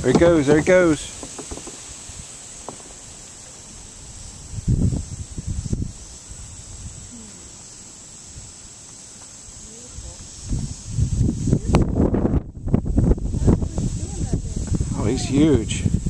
There he goes, there he goes. Oh, he's huge.